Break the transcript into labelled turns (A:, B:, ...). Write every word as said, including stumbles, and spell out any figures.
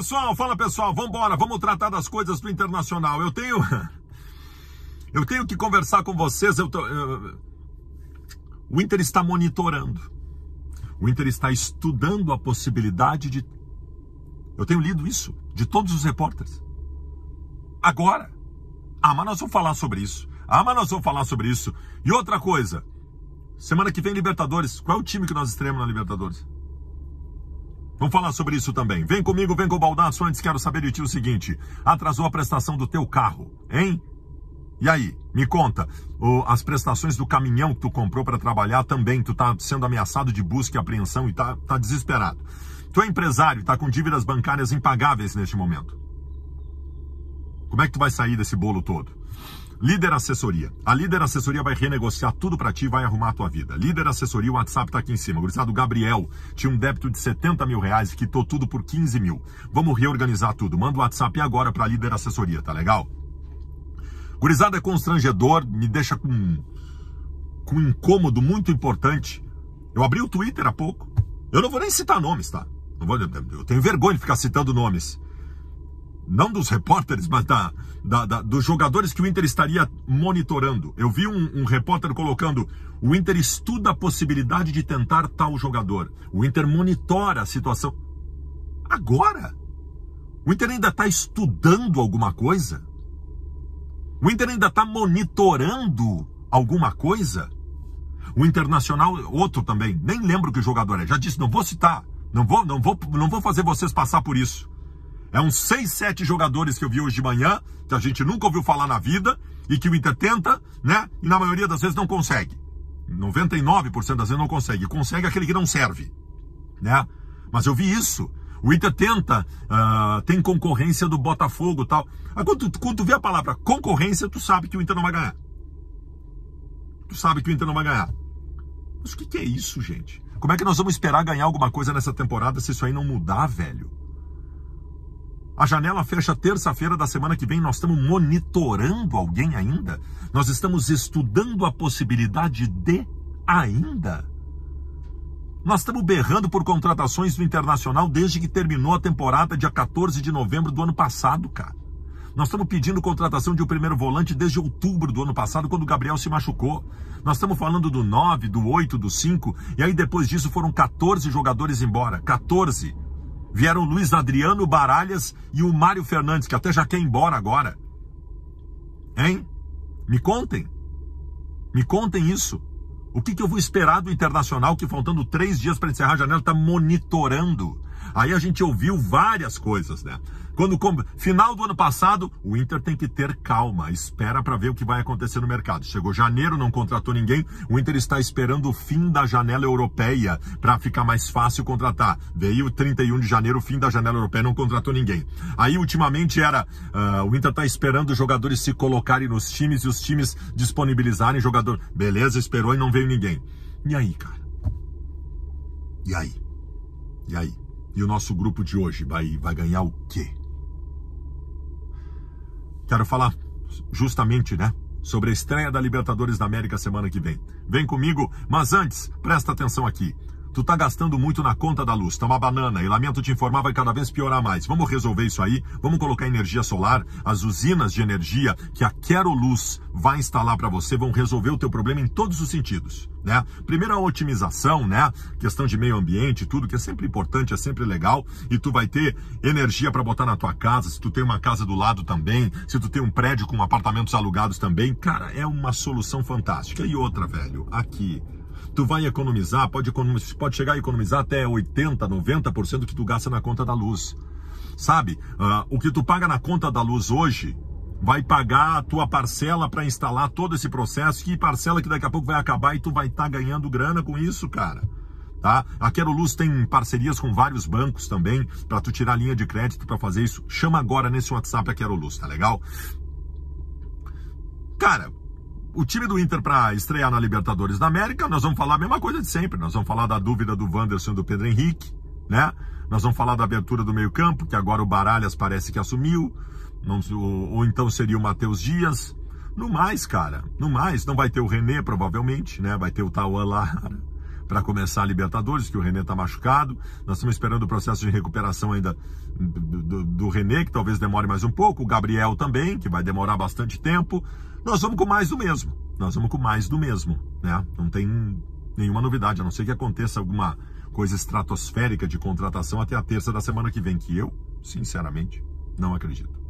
A: pessoal, fala pessoal, vamos embora, vamos tratar das coisas do Internacional. Eu tenho eu tenho que conversar com vocês. Eu tô, eu, o Inter está monitorando. O Inter está estudando a possibilidade de... Eu tenho lido isso de todos os repórteres. Agora. Ah, mas nós vamos falar sobre isso. Ah, mas nós vamos falar sobre isso. E outra coisa. Semana que vem, Libertadores. Qual é o time que nós estreamos na Libertadores? Vamos falar sobre isso também. Vem comigo, vem com o Baldasso. Antes quero saber de ti o seguinte. Atrasou a prestação do teu carro, hein? E aí, me conta. O, as prestações do caminhão que tu comprou para trabalhar também. Tu tá sendo ameaçado de busca e apreensão e tá, tá desesperado. Tu é empresário, tá com dívidas bancárias impagáveis neste momento. Como é que tu vai sair desse bolo todo? Líder Assessoria. A Líder Assessoria vai renegociar tudo pra ti e vai arrumar a tua vida. Líder Assessoria, o WhatsApp tá aqui em cima. O gurizado Gabriel tinha um débito de setenta mil reais e quitou tudo por quinze mil. Vamos reorganizar tudo. Manda o WhatsApp agora pra Líder Assessoria, tá legal? Gurizada é constrangedor, me deixa com, com um incômodo muito importante. Eu abri o Twitter há pouco. Eu não vou nem citar nomes, tá? Não vou, eu tenho vergonha de ficar citando nomes. Não dos repórteres, mas da, da, da, dos jogadores que o Inter estaria monitorando. Eu vi um, um repórter colocando: o Inter estuda a possibilidade de tentar tal jogador. O Inter monitora a situação. Agora? O Inter ainda está estudando alguma coisa? O Inter ainda está monitorando alguma coisa? O Internacional, outro também, nem lembro que jogador é. Já disse, não vou citar, não vou, não vou, não vou fazer vocês passar por isso. É uns seis, sete jogadores que eu vi hoje de manhã, que a gente nunca ouviu falar na vida, e que o Inter tenta, né? E na maioria das vezes não consegue. noventa e nove por cento das vezes não consegue. Consegue aquele que não serve, né? Mas eu vi isso. O Inter tenta, uh, tem concorrência do Botafogo e tal. Aí quando tu, quando tu vê a palavra concorrência, tu sabe que o Inter não vai ganhar. Tu sabe que o Inter não vai ganhar. Mas o que, que é isso, gente? Como é que nós vamos esperar ganhar alguma coisa nessa temporada se isso aí não mudar, velho? A janela fecha terça-feira da semana que vem. Nós estamos monitorando alguém ainda? Nós estamos estudando a possibilidade de ainda? Nós estamos berrando por contratações do Internacional desde que terminou a temporada dia quatorze de novembro do ano passado, cara. Nós estamos pedindo contratação de um primeiro volante desde outubro do ano passado, quando o Gabriel se machucou. Nós estamos falando do nove, do oito, do cinco, e aí depois disso foram quatorze jogadores embora. quatorze. Vieram o Luiz Adriano, o Baralhas e o Mário Fernandes, que até já quer ir embora agora. Hein? Me contem. Me contem isso. O que, que eu vou esperar do Internacional, que faltando três dias para encerrar a janela, está monitorando? Aí a gente ouviu várias coisas, né? Quando, final do ano passado, o Inter tem que ter calma, espera para ver o que vai acontecer no mercado. Chegou janeiro, não contratou ninguém, o Inter está esperando o fim da janela europeia para ficar mais fácil contratar. Veio trinta e um de janeiro, o fim da janela europeia, não contratou ninguém. Aí, ultimamente, era, uh, o Inter está esperando os jogadores se colocarem nos times e os times disponibilizarem jogador. Beleza, esperou e não veio ninguém. E aí, cara? E aí? E aí? E o nosso grupo de hoje vai, vai ganhar o quê? Quero falar justamente, né, sobre a estreia da Libertadores da América semana que vem. Vem comigo, mas antes, presta atenção aqui. Tu tá gastando muito na conta da luz, tá uma banana, e lamento te informar, vai cada vez piorar mais. Vamos resolver isso aí, vamos colocar energia solar, as usinas de energia que a Quero Luz vai instalar para você, vão resolver o teu problema em todos os sentidos, né? Primeiro a otimização, né? Questão de meio ambiente, tudo que é sempre importante, é sempre legal, e tu vai ter energia para botar na tua casa, se tu tem uma casa do lado também, se tu tem um prédio com apartamentos alugados também, cara, é uma solução fantástica. E outra, velho, aqui... Tu vai economizar, pode, economizar, pode chegar a economizar até oitenta, noventa por cento do que tu gasta na conta da luz. Sabe, uh, o que tu paga na conta da luz hoje, vai pagar a tua parcela para instalar todo esse processo, que parcela que daqui a pouco vai acabar e tu vai estar tá ganhando grana com isso, cara. Tá? A Quero Luz tem parcerias com vários bancos também, para tu tirar linha de crédito para fazer isso. Chama agora nesse WhatsApp a Quero Luz, tá legal? Cara... O time do Inter para estrear na Libertadores da América, nós vamos falar a mesma coisa de sempre. Nós vamos falar da dúvida do Wanderson e do Pedro Henrique, né? Nós vamos falar da abertura do meio campo, que agora o Baralhas parece que assumiu. Não, ou, ou então seria o Matheus Dias. No mais, cara, no mais, não vai ter o René, provavelmente, né? Vai ter o Tauan Lara para começar a Libertadores, que o René está machucado. Nós estamos esperando o processo de recuperação ainda do, do, do René, que talvez demore mais um pouco. O Gabriel também, que vai demorar bastante tempo. Nós vamos com mais do mesmo. Nós vamos com mais do mesmo, né? Não tem nenhuma novidade, a não ser que aconteça alguma coisa estratosférica de contratação até a terça da semana que vem, que eu, sinceramente, não acredito.